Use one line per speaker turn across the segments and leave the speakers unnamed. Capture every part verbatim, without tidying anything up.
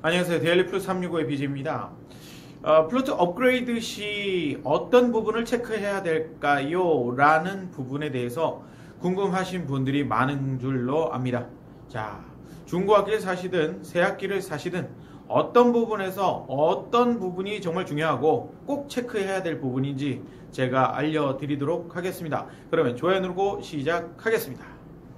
안녕하세요. 데일리 플러스 삼백육십오의 비지입니다. 어, 플루트 업그레이드 시 어떤 부분을 체크해야 될까요? 라는 부분에 대해서 궁금하신 분들이 많은 줄로 압니다. 자, 중고악기를 사시든 새악기를 사시든 어떤 부분에서 어떤 부분이 정말 중요하고 꼭 체크해야 될 부분인지 제가 알려드리도록 하겠습니다. 그러면 좋아요 누르고 시작하겠습니다.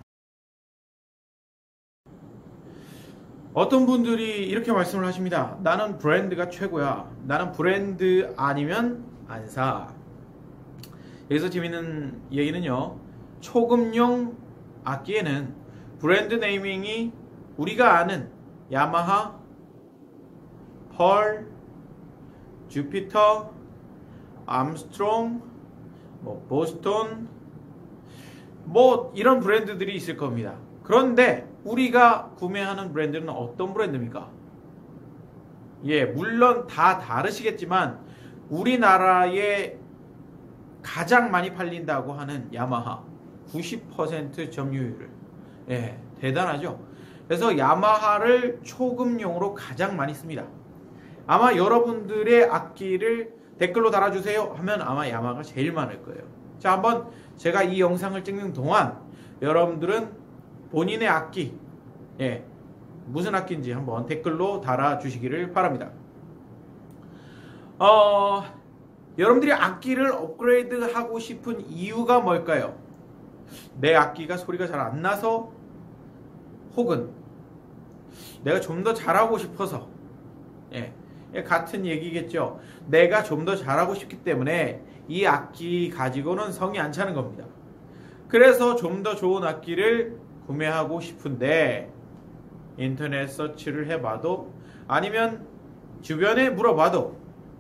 어떤 분들이 이렇게 말씀을 하십니다. 나는 브랜드가 최고야. 나는 브랜드 아니면 안 사. 여기서 재밌는 얘기는요, 초급용 악기에는 브랜드 네이밍이 우리가 아는 야마하, 펄, 주피터, 암스트롱, 뭐 보스톤, 뭐 이런 브랜드들이 있을 겁니다. 그런데 우리가 구매하는 브랜드는 어떤 브랜드입니까? 예, 물론 다 다르시겠지만 우리나라에 가장 많이 팔린다고 하는 야마하 구십 퍼센트 점유율을, 예, 대단하죠. 그래서 야마하를 초급용으로 가장 많이 씁니다. 아마 여러분들의 악기를 댓글로 달아주세요 하면 아마 야마하가 제일 많을 거예요. 자, 한번 제가 이 영상을 찍는 동안 여러분들은 본인의 악기, 예, 무슨 악기인지 한번 댓글로 달아주시기를 바랍니다. 어, 여러분들이 악기를 업그레이드 하고 싶은 이유가 뭘까요? 내 악기가 소리가 잘 안 나서, 혹은 내가 좀 더 잘하고 싶어서, 예, 같은 얘기겠죠. 내가 좀 더 잘하고 싶기 때문에 이 악기 가지고는 성이 안 차는 겁니다. 그래서 좀 더 좋은 악기를 구매하고 싶은데 인터넷 서치를 해봐도, 아니면 주변에 물어봐도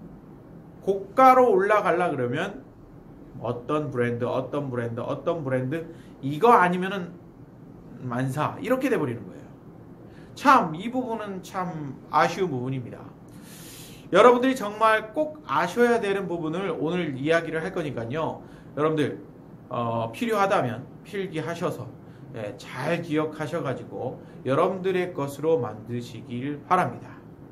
고가로 올라가려 그러면 어떤 브랜드 어떤 브랜드 어떤 브랜드 이거 아니면은 만사, 이렇게 돼버리는 거예요. 참, 이 부분은 참 아쉬운 부분입니다. 여러분들이 정말 꼭 아셔야 되는 부분을 오늘 이야기를 할 거니까요, 여러분들 어, 필요하다면 필기하셔서, 예, 잘 기억하셔가지고 여러분들의 것으로 만드시길 바랍니다.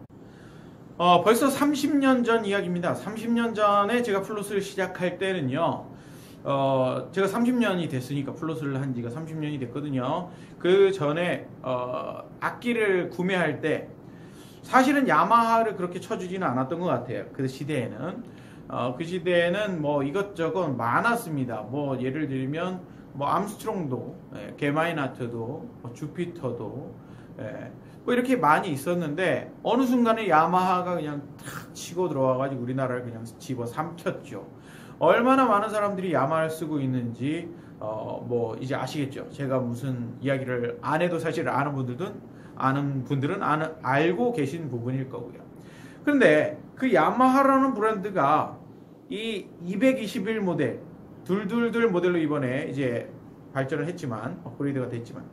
어, 벌써 삼십 년 전 이야기입니다. 삼십 년 전에 제가 플룻을 시작할 때는요, 어, 제가 삼십 년이 됐으니까 플룻을 한 지가 삼십 년이 됐거든요. 그 전에 어, 악기를 구매할 때 사실은 야마하를 그렇게 쳐주지는 않았던 것 같아요. 그 시대에는 어, 그 시대에는 뭐 이것저것 많았습니다. 뭐 예를 들면 뭐 암스트롱도, 예, 게마이나트도, 뭐 주피터도, 예, 뭐 이렇게 많이 있었는데 어느 순간에 야마하가 그냥 탁 치고 들어와가지고 우리나라를 그냥 집어 삼켰죠. 얼마나 많은 사람들이 야마하를 쓰고 있는지 어, 뭐 이제 아시겠죠. 제가 무슨 이야기를 안 해도 사실 아는 분들은 아는 분들은 아는, 알고 계신 부분일 거고요. 근데 그 야마하라는 브랜드가 이 이백이십일 모델 둘둘둘 모델로 이번에 이제 발전을 했지만, 업그레이드가 됐지만,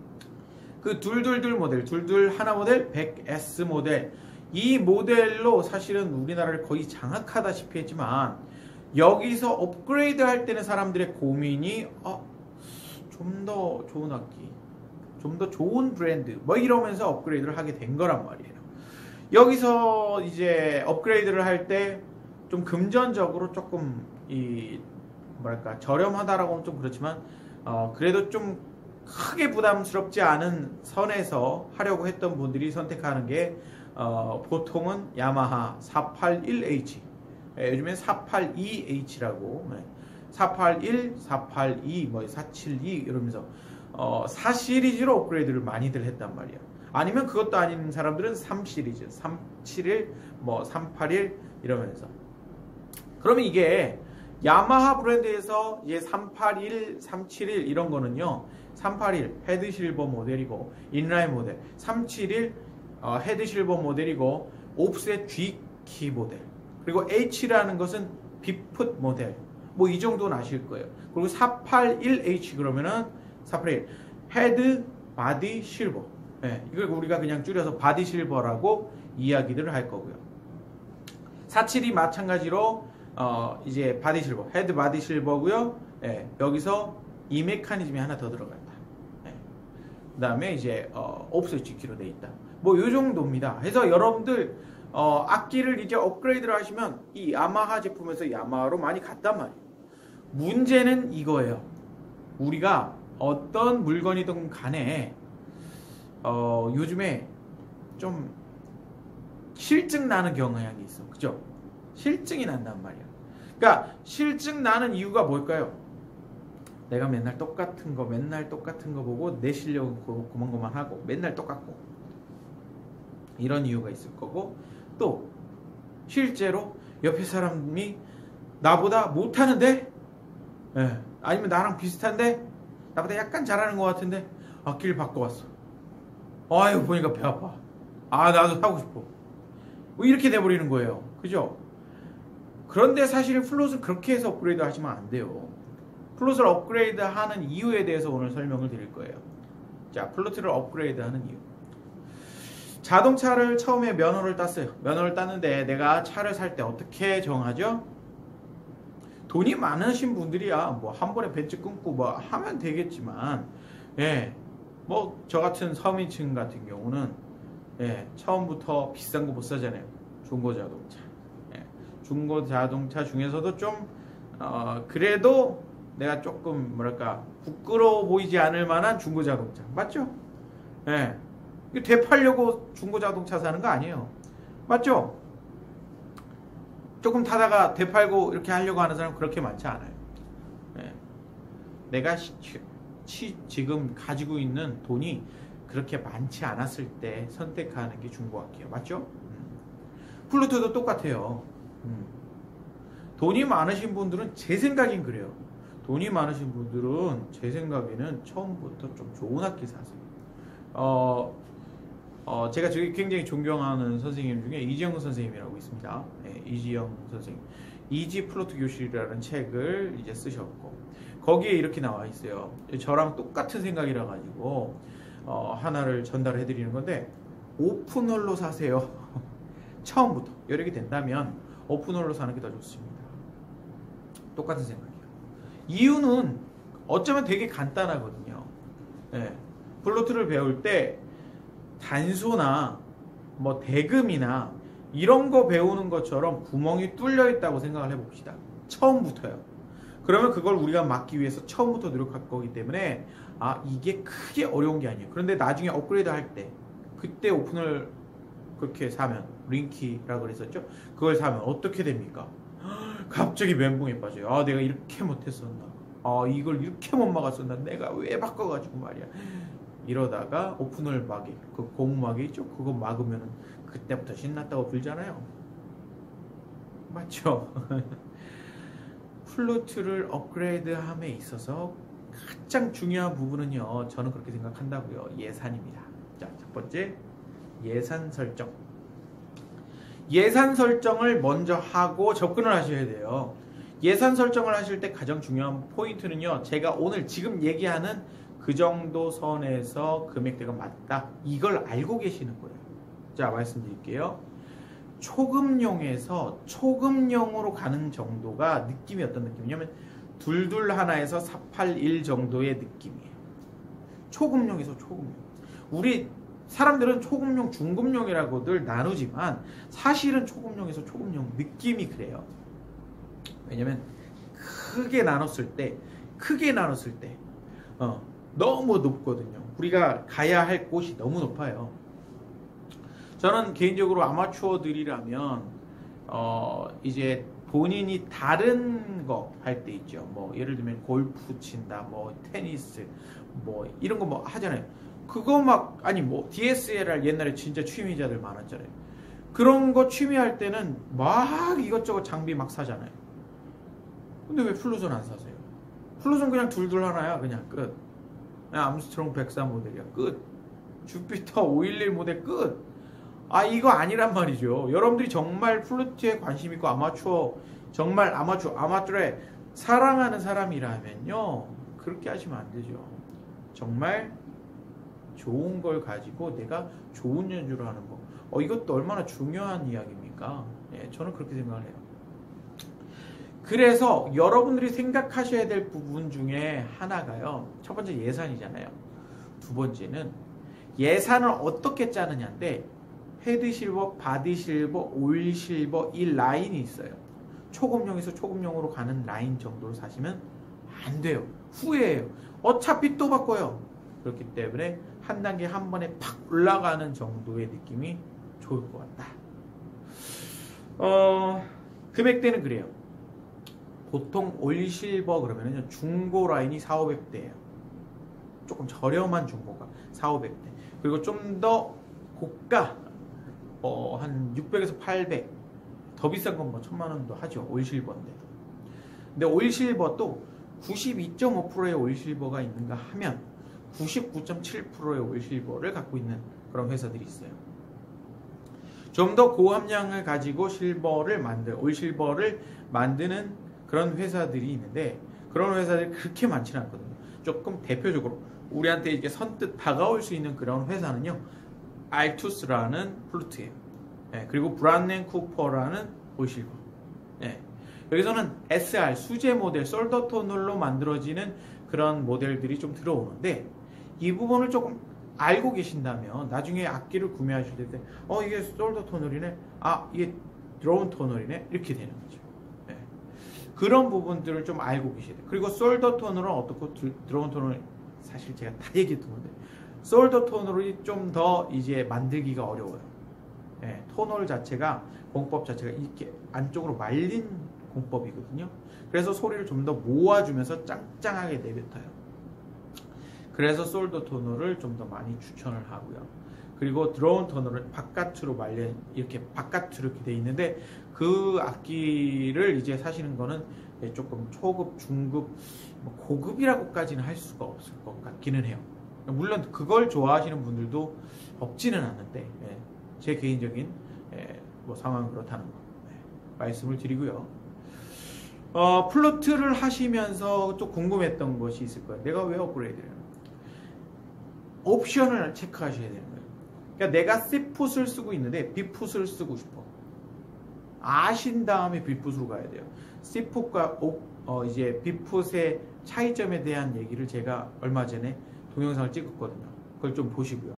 그 둘둘둘 모델, 둘둘 하나 모델, 백 에스 모델, 이 모델로 사실은 우리나라를 거의 장악하다시피 했지만, 여기서 업그레이드 할 때는 사람들의 고민이 어, 좀 더 좋은 악기, 좀 더 좋은 브랜드, 뭐 이러면서 업그레이드를 하게 된 거란 말이에요. 여기서 이제 업그레이드를 할 때 좀 금전적으로 조금 이 뭐랄까 저렴하다라고는 좀 그렇지만 어, 그래도 좀 크게 부담스럽지 않은 선에서 하려고 했던 분들이 선택하는 게 어, 보통은 야마하 사팔일 에이치, 예, 요즘엔 사팔이 에이치라고, 네, 사팔일, 사팔이, 뭐 사칠이 이러면서 어, 사 시리즈로 업그레이드를 많이들 했단 말이에요. 아니면 그것도 아닌 사람들은 삼 시리즈, 삼칠일, 뭐 삼팔일 이러면서. 그러면 이게 야마하 브랜드에서 이제 삼팔일, 삼칠일 이런 거는요, 삼팔일 헤드 실버 모델이고 인라인 모델, 삼칠일 어, 헤드 실버 모델이고 옵셋 G 키 모델, 그리고 H라는 것은 비풋 모델, 뭐 이 정도는 아실 거예요. 그리고 사팔일 에이치 그러면은 사팔일 헤드 바디 실버, 예, 이걸 우리가 그냥 줄여서 바디 실버라고 이야기들을 할 거고요. 사칠이 마찬가지로 어, 이제 바디 실버, 헤드 바디 실버고요. 예, 여기서 이 메커니즘이 하나 더 들어간다. 예. 그 다음에 이제 어, 없어지기로 돼 있다. 뭐 요 정도입니다. 그래서 여러분들 어, 악기를 이제 업그레이드를 하시면 이 야마하 제품에서 야마하로 많이 갔단 말이에요. 문제는 이거예요. 우리가 어떤 물건이든 간에 어, 요즘에 좀 실증 나는 경향이 있어. 그죠? 실증이 난단 말이야. 그러니까 실증 나는 이유가 뭘까요? 내가 맨날 똑같은 거 맨날 똑같은 거 보고 내 실력은 고만고만하고 맨날 똑같고 이런 이유가 있을 거고, 또 실제로 옆에 사람이 나보다 못하는데, 예, 아니면 나랑 비슷한데 나보다 약간 잘하는 것 같은데 악기를 바꿔왔어. 아유, 보니까 배 아파. 아, 나도 사고 싶어. 뭐 이렇게 돼버리는 거예요. 그죠? 그런데 사실 플룻을 그렇게 해서 업그레이드 하시면 안 돼요. 플룻을 업그레이드 하는 이유에 대해서 오늘 설명을 드릴 거예요. 자, 플루트를 업그레이드 하는 이유. 자동차를 처음에 면허를 땄어요. 면허를 땄는데 내가 차를 살 때 어떻게 정하죠? 돈이 많으신 분들이야 뭐 한 번에 벤츠 끊고 뭐 하면 되겠지만, 예, 뭐 저 같은 서민층 같은 경우는 예, 처음부터 비싼 거 못 사잖아요. 중고 자동차. 예, 중고 자동차 중에서도 좀 어, 그래도 내가 조금 뭐랄까 부끄러워 보이지 않을 만한 중고 자동차 맞죠? 예, 이거 되팔려고 중고 자동차 사는 거 아니에요. 맞죠? 조금 타다가 되팔고 이렇게 하려고 하는 사람 그렇게 많지 않아요. 예. 내가 시, 시, 지금 가지고 있는 돈이 그렇게 많지 않았을 때 선택하는 게 중고악기예요. 맞죠? 음. 플루트도 똑같아요. 음. 돈이 많으신 분들은 제 생각엔 그래요. 돈이 많으신 분들은 제 생각에는 처음부터 좀 좋은 악기 사세요. 어, 어, 제가 저기 굉장히 존경하는 선생님 중에 이지영 선생님이라고 있습니다. 네, 이지영 선생님. 이지 플루트 교실이라는 책을 이제 쓰셨고, 거기에 이렇게 나와 있어요. 저랑 똑같은 생각이라 가지고 어, 하나를 전달해 드리는 건데, 오픈홀로 사세요. 처음부터 여력이 된다면 오픈홀로 사는 게 더 좋습니다. 똑같은 생각이에요. 이유는 어쩌면 되게 간단하거든요. 네, 플루트를 배울 때 단소나 뭐 대금이나 이런 거 배우는 것처럼 구멍이 뚫려 있다고 생각을 해봅시다. 처음부터요. 그러면 그걸 우리가 막기 위해서 처음부터 노력할 거기 때문에 아, 이게 크게 어려운 게 아니에요. 그런데 나중에 업그레이드 할 때 그때 오픈을 그렇게 사면, 링키라고 그랬었죠. 그걸 사면 어떻게 됩니까? 갑자기 멘붕에 빠져요. 아, 내가 이렇게 못했었나, 아, 이걸 이렇게 못 막았었나, 내가 왜 바꿔가지고 말이야. 이러다가 오픈홀 막이, 그 고무막이 있죠. 그거 막으면 그때부터 신났다고 불잖아요. 맞죠? 플루트를 업그레이드함에 있어서 가장 중요한 부분은요, 저는 그렇게 생각한다고요. 예산입니다. 자, 첫 번째, 예산 설정. 예산 설정을 먼저 하고 접근을 하셔야 돼요. 예산 설정을 하실 때 가장 중요한 포인트는요, 제가 오늘 지금 얘기하는 그 정도 선에서 금액대가 맞다, 이걸 알고 계시는 거예요. 자, 말씀드릴게요. 초급용에서 초급용으로 가는 정도가 느낌이 어떤 느낌이냐면 둘둘 하나에서 사팔일 정도의 느낌이에요. 초급용에서 초급용. 우리 사람들은 초급용, 중급용이라고들 나누지만 사실은 초급용에서 초급용 느낌이 그래요. 왜냐면 크게 나눴을 때, 크게 나눴을 때 어, 너무 높거든요. 우리가 가야 할 곳이 너무 높아요. 저는 개인적으로 아마추어들이라면 어, 이제 본인이 다른 거 할 때 있죠. 뭐 예를 들면 골프 친다, 뭐 테니스, 뭐 이런 거 뭐 하잖아요. 그거 막, 아니 뭐 디에스엘알 옛날에 진짜 취미자들 많았잖아요. 그런 거 취미할 때는 막 이것저것 장비 막 사잖아요. 근데 왜 플루전 안 사세요? 플루전 그냥 둘둘 하나야. 그냥 끝. 그냥 암스트롱 백사 모델이야. 끝. 주피터 오백십일 모델 끝. 아, 이거 아니란 말이죠. 여러분들이 정말 플루트에 관심 있고 아마추어, 정말 아마추어, 아마추어에 사랑하는 사람이라면요, 그렇게 하시면 안 되죠. 정말 좋은 걸 가지고 내가 좋은 연주를 하는 거, 어, 이것도 얼마나 중요한 이야기입니까? 예, 저는 그렇게 생각을 해요. 그래서 여러분들이 생각하셔야 될 부분 중에 하나가요, 첫 번째 예산이잖아요. 두 번째는 예산을 어떻게 짜느냐인데 헤드 실버, 바디 실버, 오일 실버 이 라인이 있어요. 초급용에서 초급용으로 가는 라인 정도로 사시면 안 돼요. 후회해요. 어차피 또 바꿔요. 그렇기 때문에 한 단계 한 번에 팍 올라가는 정도의 느낌이 좋을 것 같다. 어, 금액대는 그래요. 보통 오일 실버 그러면은 중고 라인이 사오백 대예요. 조금 저렴한 중고가 사오백 대. 그리고 좀 더 고가 어, 한 육백에서 팔백. 더 비싼 건 뭐 천만 원도 하죠. 오일 실버인데. 근데 오일 실버도 구십이 점 오 퍼센트의 오일 실버가 있는가 하면 구십구 점 칠 퍼센트의 오일 실버를 갖고 있는 그런 회사들이 있어요. 좀 더 고함량을 가지고 실버를 만들, 오일 실버를 만드는 그런 회사들이 있는데 그런 회사들이 그렇게 많지는 않거든요. 조금 대표적으로 우리한테 이게 선뜻 다가올 수 있는 그런 회사는요, 알투스라는 플루트예요. 네, 그리고 브란넨 쿠퍼라는 오일 실버. 네, 여기서는 에스알 수제 모델, 솔더 토널로 만들어지는 그런 모델들이 좀 들어오는데 이 부분을 조금 알고 계신다면 나중에 악기를 구매하실 때 어 이게 솔더 토널이네, 아 이게 드론 토널이네, 이렇게 되는 거죠. 네. 그런 부분들을 좀 알고 계셔야 돼요. 그리고 솔더 토널은 어떻고 드론 토널 사실 제가 다 얘기했던 건데 솔더 토널이 좀 더 이제 만들기가 어려워요. 네. 토널 자체가 공법 자체가 이렇게 안쪽으로 말린 공법이거든요. 그래서 소리를 좀 더 모아주면서 짱짱하게 내뱉어요. 그래서 솔더 토너를 좀 더 많이 추천을 하고요. 그리고 드론 토너는 바깥으로 말려 이렇게 바깥으로 이렇게 돼 있는데 그 악기를 이제 사시는 거는 조금 초급, 중급, 뭐 고급이라고까지는 할 수가 없을 것 같기는 해요. 물론 그걸 좋아하시는 분들도 없지는 않는데 예, 제 개인적인 예, 뭐 상황은 그렇다는 거 예, 말씀을 드리고요. 어, 플루트를 하시면서 또 궁금했던 것이 있을 거예요. 내가 왜 업그레이드를 해요? 옵션을 체크하셔야 되는 거예요. 그러니까 내가 C풋을 쓰고 있는데 B풋을 쓰고 싶어. 아신 다음에 B풋으로 가야 돼요. C풋과 어, 이제 B풋의 차이점에 대한 얘기를 제가 얼마 전에 동영상을 찍었거든요. 그걸 좀 보시고요.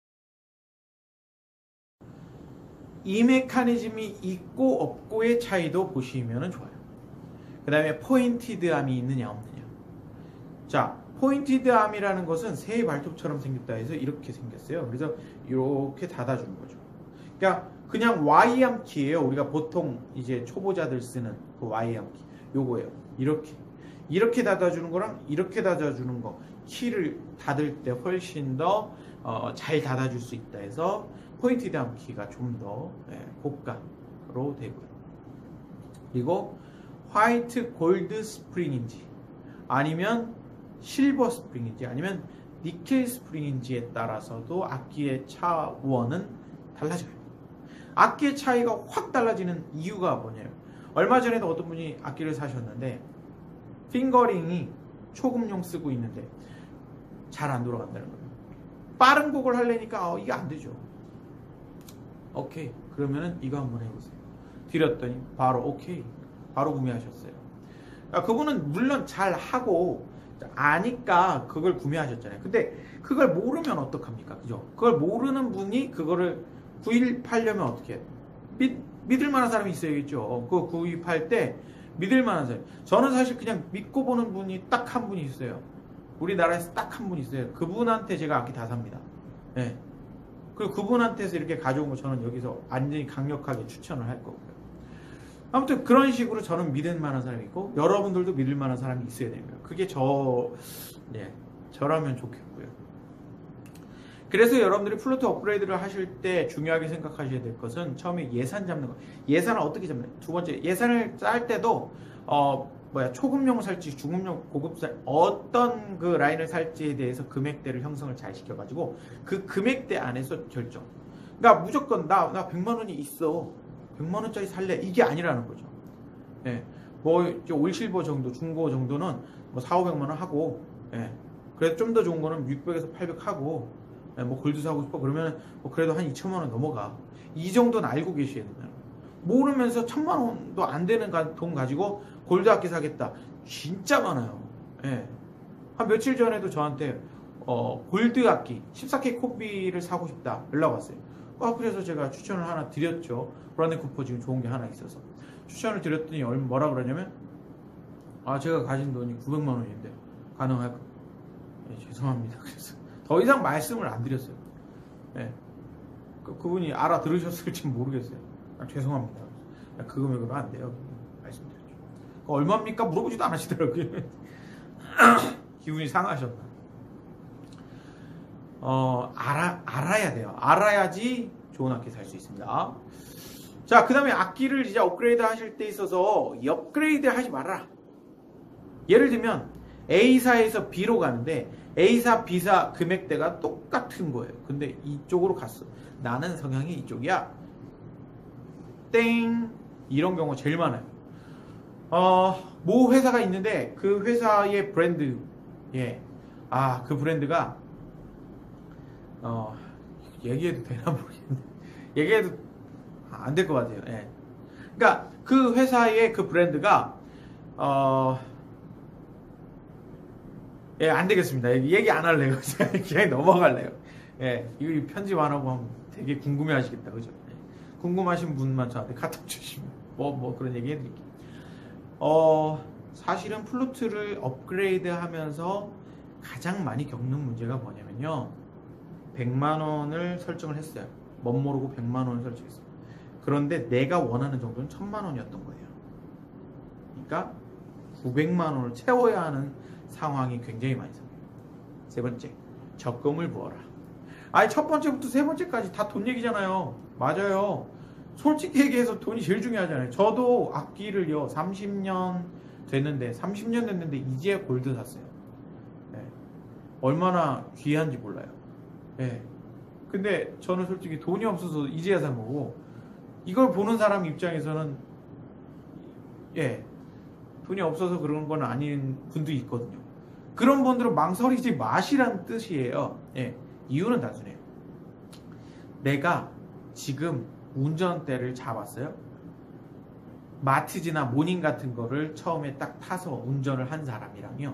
이 메커니즘이 있고 없고의 차이도 보시면 좋아요. 그 다음에 포인티드 암이 있느냐 없느냐. 자, 포인티드 암이라는 것은 새 발톱처럼 생겼다 해서 이렇게 생겼어요. 그래서 이렇게 닫아주는 거죠. 그러니까 그냥 Y암 키예요. 우리가 보통 이제 초보자들 쓰는 그 Y암 키. 요거예요. 이렇게. 이렇게 닫아주는 거랑 이렇게 닫아주는 거. 키를 닫을 때 훨씬 더 잘 어, 닫아줄 수 있다 해서 포인티드 암 키가 좀 더 네, 고가로 되고요. 그리고 화이트 골드 스프링인지 아니면 실버 스프링인지 아니면 니켈 스프링인지에 따라서도 악기의 차원은 달라져요. 악기의 차이가 확 달라지는 이유가 뭐냐면 얼마 전에도 어떤 분이 악기를 사셨는데 핑거링이 초급용 쓰고 있는데 잘 안 돌아간다는 거예요. 빠른 곡을 하려니까 어, 이게 안 되죠. 오케이, 그러면은 이거 한번 해보세요. 드렸더니 바로 오케이, 바로 구매하셨어요. 그러니까 그분은 물론 잘 하고 아니까 그걸 구매하셨잖아요. 근데 그걸 모르면 어떡합니까? 그죠? 그걸 모르는 분이 그거를 구입하려면 어떻게 해요? 믿, 믿을 만한 사람이 있어야겠죠. 그거 구입할 때 믿을 만한 사람. 저는 사실 그냥 믿고 보는 분이 딱 한 분이 있어요. 우리나라에서 딱 한 분 있어요. 그분한테 제가 악기 다 삽니다. 네. 그리고 그분한테서 이렇게 가져온 거 저는 여기서 완전히 강력하게 추천을 할 거고요. 아무튼 그런 식으로 저는 믿을 만한 사람이 있고 여러분들도 믿을 만한 사람이 있어야 되는 거예요. 그게 저, 네, 저라면 좋겠고요. 그래서 여러분들이 플루트 업그레이드를 하실 때 중요하게 생각하셔야 될 것은 처음에 예산 잡는 거. 예산을 어떻게 잡냐? 두 번째, 예산을 짤 때도 어 뭐야 초급용을 살지 중급용 고급 살 어떤 그 라인을 살지에 대해서 금액대를 형성을 잘 시켜가지고 그 금액대 안에서 결정. 그러니까 무조건 나 나 백만 원이 있어. 백만 원짜리 살래. 이게 아니라는 거죠. 예. 뭐 오일 실버 정도, 중고 정도는 뭐 사오백만 원 하고, 예. 그래도 좀 더 좋은 거는 육백에서 팔백 하고, 예. 뭐 골드 사고 싶어 그러면 뭐 그래도 한 이천만 원 넘어가. 이 정도는 알고 계셔야 된다는 거예요. 모르면서 천만 원도 안 되는 돈 가지고 골드 악기 사겠다. 진짜 많아요. 예. 한 며칠 전에도 저한테 어, 골드 악기 십사 케이 콤비를 사고 싶다 연락 왔어요. 어, 그래서 제가 추천을 하나 드렸죠. 브라덴 쿠퍼 지금 좋은 게 하나 있어서 추천을 드렸더니 얼마 뭐라 그러냐면 아 제가 가진 돈이 구백만 원인데 가능할까? 네, 죄송합니다. 그래서 더 이상 말씀을 안 드렸어요. 네. 그, 그분이 알아들으셨을지 모르겠어요. 아, 죄송합니다. 그 금액으로 안 돼요. 말씀드렸죠. 얼마입니까? 물어보지도 않으시더라고요. 기분이 상하셨나? 어, 알아, 알아야 돼요. 알아야지 좋은 악기 살 수 있습니다. 자, 그 다음에 악기를 이제 업그레이드 하실 때 있어서 이 업그레이드 하지 말아라. 예를 들면 A사에서 B로 가는데 A사, B사 금액대가 똑같은 거예요. 근데 이쪽으로 갔어. 나는 성향이 이쪽이야. 땡! 이런 경우가 제일 많아요. 어, 모 회사가 있는데 그 회사의 브랜드, 예. 아, 그 브랜드가 어, 얘기해도 되나 모르겠는데 얘기해도 안 될 것 같아요. 예. 그러니까 그 회사의 그 브랜드가 어, 예, 안 되겠습니다. 얘기 안 할래요. 그냥 넘어갈래요. 예, 이거 편집 안 하고 하면 되게 궁금해 하시겠다. 그죠? 예. 궁금하신 분만 저한테 카톡 주시면 뭐, 뭐 그런 얘기 해드릴게요. 어, 사실은 플루트를 업그레이드 하면서 가장 많이 겪는 문제가 뭐냐면요. 백만 원을 설정을 했어요. 멋 모르고 백만 원을 설정했어요. 그런데 내가 원하는 정도는 천만 원이었던 거예요. 그러니까 구백만 원을 채워야 하는 상황이 굉장히 많이 생겨요. 세 번째, 적금을 부어라. 아니 첫 번째부터 세 번째까지 다 돈 얘기잖아요. 맞아요. 솔직히 얘기해서 돈이 제일 중요하잖아요. 저도 악기를요 삼십 년 됐는데 삼십 년 됐는데 이제 골드 샀어요. 네. 얼마나 귀한지 몰라요. 네. 근데 저는 솔직히 돈이 없어서 이제야 산 거고 이걸 보는 사람 입장에서는 예 돈이 없어서 그런 건 아닌 분도 있거든요. 그런 분들은 망설이지 마시라는 뜻이에요. 예, 이유는 단순해요. 내가 지금 운전대를 잡았어요. 마티즈나 모닝 같은 거를 처음에 딱 타서 운전을 한 사람이랑요.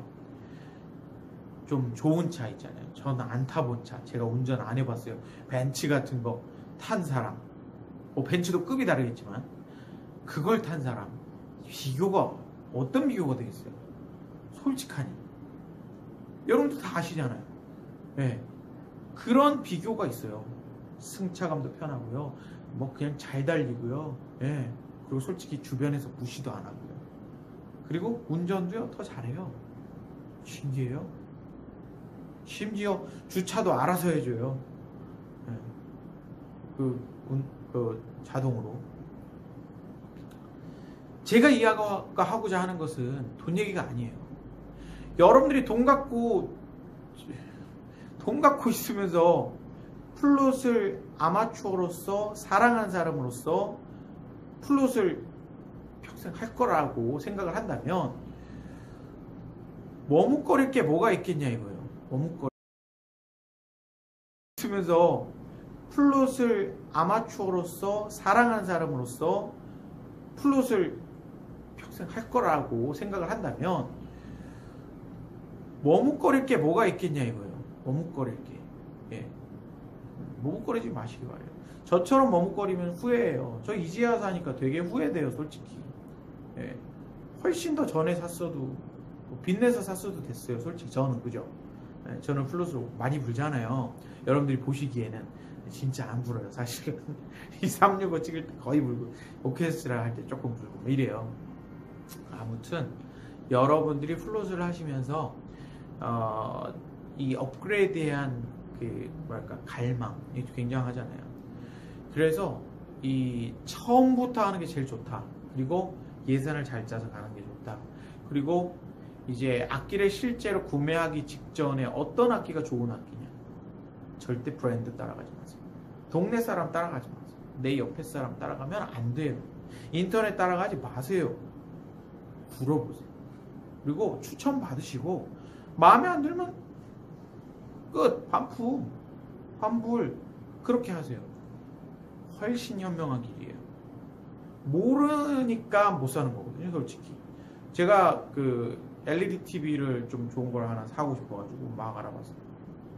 좀 좋은 차 있잖아요. 저는 안 타본 차. 제가 운전 안 해봤어요. 벤츠 같은 거 탄 사람. 뭐 벤츠도 급이 다르겠지만 그걸 탄 사람. 비교가 어떤 비교가 되겠어요? 솔직하니. 여러분도 다 아시잖아요. 네. 그런 비교가 있어요. 승차감도 편하고요. 뭐 그냥 잘 달리고요. 네. 그리고 솔직히 주변에서 무시도 안 하고요. 그리고 운전도요 더 잘해요. 신기해요. 심지어 주차도 알아서 해줘요. 네. 그, 그 자동으로. 제가 이야기하고자 하는 것은 돈 얘기가 아니에요. 여러분들이 돈 갖고 돈 갖고 있으면서 플룻을 아마추어로서 사랑하는 사람으로서 플룻을 평생 할 거라고 생각을 한다면 머뭇거릴 게 뭐가 있겠냐 이거예요. 머뭇거릴 있으면서 플룻을 아마추어로서 사랑하는 사람으로서 플룻을 평생 할 거라고 생각을 한다면 머뭇거릴 게 뭐가 있겠냐 이거예요. 머뭇거릴 게. 예. 머뭇거리지 마시기 바래요. 저처럼 머뭇거리면 후회해요. 저 이제야 사니까 되게 후회돼요, 솔직히. 예. 훨씬 더 전에 샀어도 뭐 빚내서 샀어도 됐어요, 솔직히 저는. 그죠? 예. 저는 플룻을 많이 불잖아요. 여러분들이 보시기에는 진짜 안 불어요, 사실은. 이 삼백육십오 찍을 때 거의 불고 오케스트라 할 때 조금 불고 뭐 이래요. 아무튼 여러분들이 플룻을 하시면서 어, 이 업그레이드에 대한 그 뭐랄까 갈망이 굉장하잖아요. 그래서 이 처음부터 하는 게 제일 좋다. 그리고 예산을 잘 짜서 가는 게 좋다. 그리고 이제 악기를 실제로 구매하기 직전에 어떤 악기가 좋은 악기냐. 절대 브랜드 따라가지 마세요. 동네 사람 따라가지 마세요. 내 옆에 사람 따라가면 안 돼요. 인터넷 따라가지 마세요. 물어보세요. 그리고 추천 받으시고 마음에 안 들면 끝. 반품. 환불. 그렇게 하세요. 훨씬 현명한 길이에요. 모르니까 못 사는 거거든요, 솔직히. 제가 그 엘이디 티비를 좀 좋은 걸 하나 사고 싶어가지고 막 알아봤어요.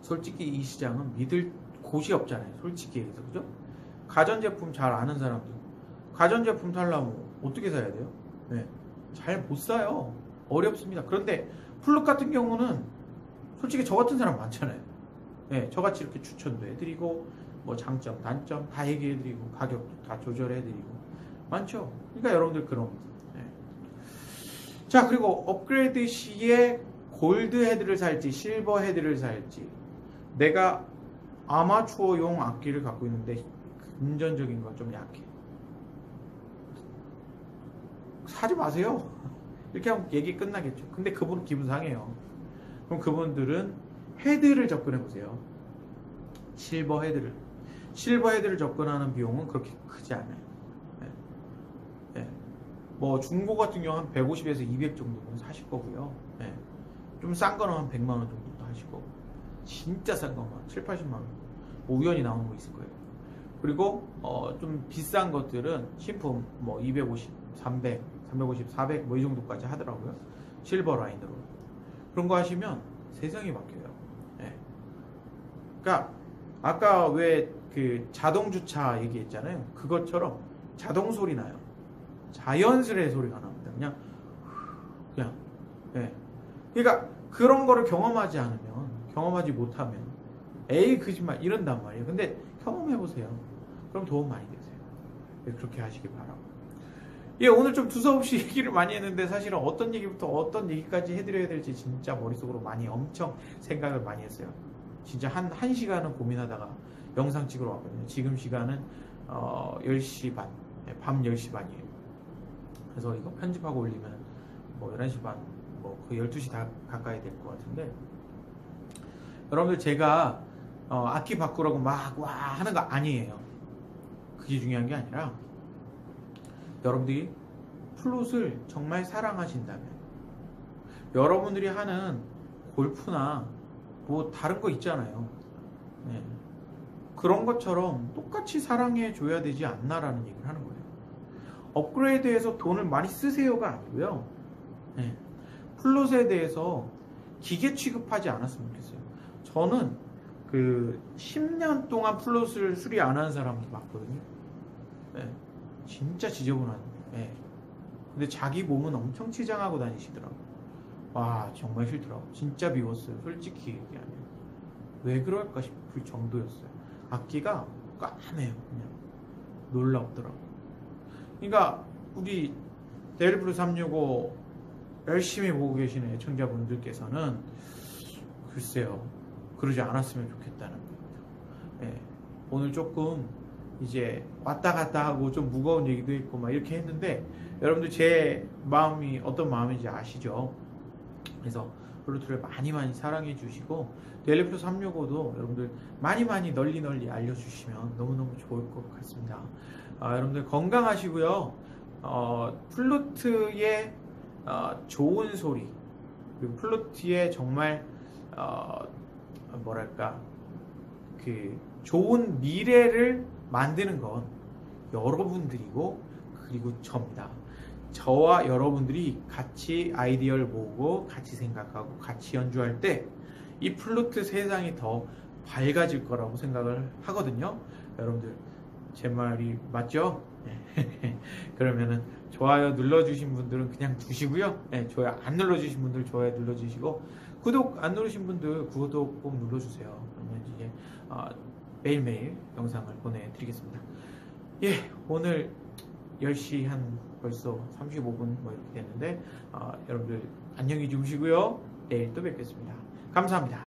솔직히 이 시장은 믿을 곳이 없잖아요. 솔직히 얘기해서. 그죠? 가전제품 잘 아는 사람들. 가전제품 살려면 어떻게 사야 돼요? 네. 잘 못 사요. 어렵습니다. 그런데 플룻 같은 경우는 솔직히 저 같은 사람 많잖아요. 네. 저같이 이렇게 추천도 해드리고, 뭐 장점, 단점 다 얘기해드리고, 가격도 다 조절해드리고. 많죠? 그러니까 여러분들 그런. 네. 자, 그리고 업그레이드 시에 골드 헤드를 살지, 실버 헤드를 살지. 내가 아마추어용 악기를 갖고 있는데 금전적인 건 좀 약해. 사지 마세요. 이렇게 하면 얘기 끝나겠죠. 근데 그분은 기분 상해요. 그럼 그분들은 헤드를 접근해 보세요. 실버 헤드를. 실버 헤드를 접근하는 비용은 그렇게 크지 않아요. 네. 네. 뭐 중고 같은 경우 한 백오십에서 이백 정도는 사실 거고요. 네. 좀 싼 거는 한 백만 원 정도 하실 거고. 진짜 싼 거만 칠, 팔십만 원. 뭐 우연히 나오는 거 있을 거예요. 그리고 어 좀 비싼 것들은 신품 뭐 이백오십, 삼백, 삼백오십, 사백 뭐 이 정도까지 하더라고요. 실버 라인으로. 그런 거 하시면 세상이 바뀌어요. 네. 그러니까 아까 왜 그 자동 주차 얘기했잖아요. 그것처럼 자동 소리 나요. 자연스레 소리가 납니다. 그냥 그냥. 네. 그러니까 그런 거를 경험하지 않으면, 경험하지 못하면 에이 거짓말 이런단 말이에요. 근데 경험해보세요. 그럼 도움 많이 되세요. 네, 그렇게 하시기 바라고. 예, 오늘 좀 두서없이 얘기를 많이 했는데 사실은 어떤 얘기부터 어떤 얘기까지 해드려야 될지 진짜 머릿속으로 많이 엄청 생각을 많이 했어요. 진짜 한, 한 시간은 고민하다가 영상 찍으러 왔거든요. 지금 시간은 어, 열 시 반, 네, 밤 열 시 반이에요. 그래서 이거 편집하고 올리면 뭐 열한 시 반, 뭐 거의 열두 시 다 가까이 될 것 같은데, 여러분들 제가 어, 악기 바꾸라고 막 와 하는 거 아니에요. 그게 중요한 게 아니라 여러분들이 플룻을 정말 사랑하신다면, 여러분들이 하는 골프나 뭐 다른 거 있잖아요. 네. 그런 것처럼 똑같이 사랑해 줘야 되지 않나라는 얘기를 하는 거예요. 업그레이드해서 돈을 많이 쓰세요가 아니고요. 네. 플룻에 대해서 기계 취급하지 않았으면 좋겠어요. 저는 그 십 년 동안 플룻을 수리 안 하는 사람도 봤거든요. 네. 진짜 지저분한. 네. 근데 자기 몸은 엄청 치장하고 다니시더라고요. 와, 정말 싫더라고요. 진짜 미웠어요. 솔직히 얘기하면. 왜 그럴까 싶을 정도였어요. 악기가 까매요. 그냥 놀랍더라고요. 그러니까 우리 데일브루 삼백육십오 열심히 보고 계시는 애청자분들께서는 글쎄요, 그러지 않았으면 좋겠다는 겁니다. 네. 오늘 조금 이제 왔다 갔다 하고 좀 무거운 얘기도 있고 막 이렇게 했는데, 여러분들 제 마음이 어떤 마음인지 아시죠? 그래서 블루투를 많이 많이 사랑해 주시고, 데일브루 삼백육십오도 여러분들 많이 많이 널리 널리 알려주시면 너무너무 좋을 것 같습니다. 아, 여러분들 건강하시고요. 어, 플루트의 어, 좋은 소리, 그리고 플루트의 정말 어, 뭐랄까 그 좋은 미래를 만드는 건 여러분들이고, 그리고 저입니다. 저와 여러분들이 같이 아이디어를 모으고 같이 생각하고 같이 연주할 때 이 플루트 세상이 더 밝아질 거라고 생각을 하거든요. 여러분들 제 말이 맞죠? 그러면은 좋아요 눌러주신 분들은 그냥 두시고요. 네, 좋아요 안 눌러주신 분들 좋아요 눌러주시고, 구독 안 누르신 분들 구독 꼭 눌러주세요. 그러면 이제 어, 매일매일 영상을 보내드리겠습니다. 예, 오늘 열 시 한 벌써 삼십오 분 뭐 이렇게 됐는데, 어, 여러분들 안녕히 주무시고요. 내일 또 뵙겠습니다. 감사합니다.